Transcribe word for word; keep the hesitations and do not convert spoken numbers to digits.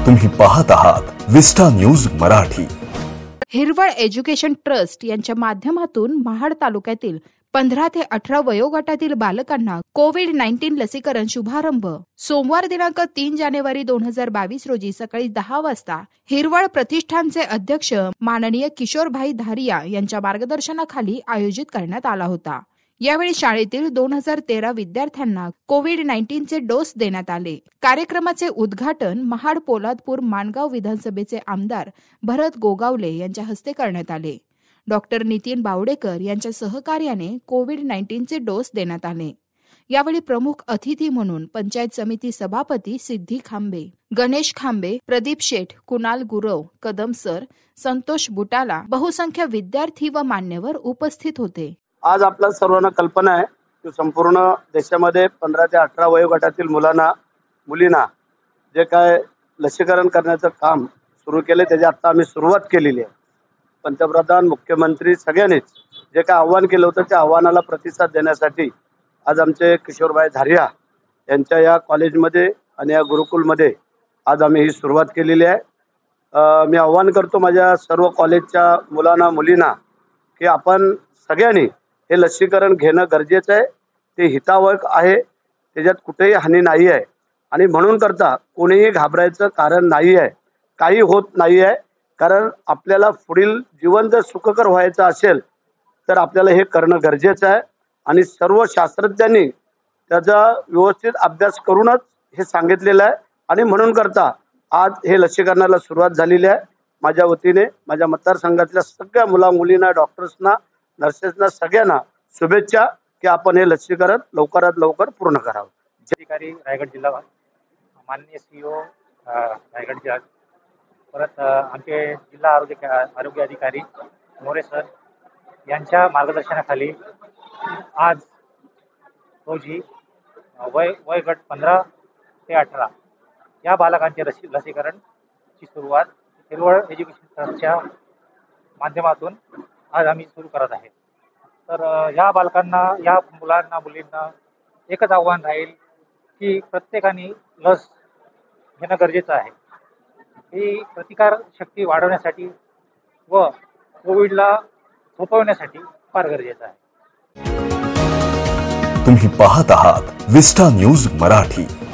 तुम्ही पाहत आहात विस्टा न्यूज मराठी। हिरवळ एज्युकेशन ट्रस्ट यांच्या माध्यमातून महाड तालुक्यातील पंधरा ते अठरा वयोगटातील बालकांना कोविड नाईन्टीन लसीकरण शुभारंभ सोमवार दिनांक तीन जानेवारी दोन हजार बावीस रोजी सकाळी दहा वाजता हिरवळ प्रतिष्ठानचे अध्यक्ष माननीय किशोरभाई धारिया यांच्या मार्गदर्शनाखाली आयोजित करण्यात आला होता। यावेळी शाळेतील दोन हजार तेरा विद्यार्थ्यांना कोविड नाईन्टीन चे डोस देण्यात आले। कार्यक्रमाचे उद्घाटन महाड पोलादपूर माणगाव विधानसभेचे आमदार भरत गोगावले यांच्या हस्ते करण्यात आले। डॉक्टर नितीन बावडेकर यांच्या सहकार्याने कोविड नाईन्टीन चे डोस देण्यात आले। यावेळी प्रमुख अतिथी म्हणून पंचायत समिती सभापती सिद्धी खांबे, गणेश खांबे, प्रदीप शेठ, कुणाल गुरव, कदम सर, संतोष बुटाला, बहुसंख्य विद्यार्थी व मान्यवर उपस्थित होते। आज आपल्या सर्वांना कल्पना आहे की संपूर्ण देशामध्ये पंधरा ते अठरा वयोगटातील मुलांना मुलींना जे काय लसीकरण करण्याचं काम सुरू केले त्याची आता आम्ही सुरुवात केलेली आहे। पंतप्रधान, मुख्यमंत्री सगळ्यांनीच जे काय आव्हान केलं होतं त्या आव्हानाला प्रतिसाद देण्यासाठी आज आमचे किशोरभाई धारिया यांच्या या कॉलेजमध्ये आणि या गुरुकुलमध्ये आज आम्ही ही सुरुवात केलेली आहे। मी आव्हान करतो माझ्या सर्व कॉलेजच्या मुलांना मुलींना की आपण सगळ्यांनी हे लसीकरण घेणं गरजेचं आहे। ते हितावह आहे, त्याच्यात कुठेही हानी नाही आहे आणि म्हणून करता कोणीही घाबरायचं कारण नाही आहे, काही होत नाही आहे। कारण आपल्याला पुढील जीवन जर सुखकर व्हायचं असेल तर आपल्याला हे करणं गरजेचं आहे आणि सर्व शास्त्रज्ञांनी त्याचा व्यवस्थित अभ्यास करूनच हे सांगितलेलं आहे आणि म्हणून करता आज हे लसीकरणाला सुरुवात झालेली आहे। माझ्या वतीने माझ्या मतदारसंघातल्या सगळ्या मुला मुलींना, डॉक्टर्सना, नर्सेसना सगळ्यांना शुभेच्छा की आपण हे लसीकरण लवकरात लवकर पूर्ण करावं। अधिकारी रायगड जिल्हा, माननीय सीईओ रायगड जिल्हा, परत आमचे जिल्हा आरोग्य आरोग्य अधिकारी मोरे सर यांच्या मार्गदर्शनाखाली आज रोजी वय वयगट पंधरा ते अठरा या बालकांचे लसी लसीकरणची सुरुवात हिरवळ एज्युकेशन ट्रस्टच्या माध्यमातून आज आम्ही सुरू करत आहे। तर या बालकांना, या मुलांना मुलींना एकच आव्हान राहील की प्रत्येकाने लस घेणं गरजेचं आहे। ही प्रतिकार शक्ती वाढवण्यासाठी व कोविडला थोपवण्यासाठी फार गरजेचं आहे। तुम्ही पाहत आहात विस्टा न्यूज मराठी।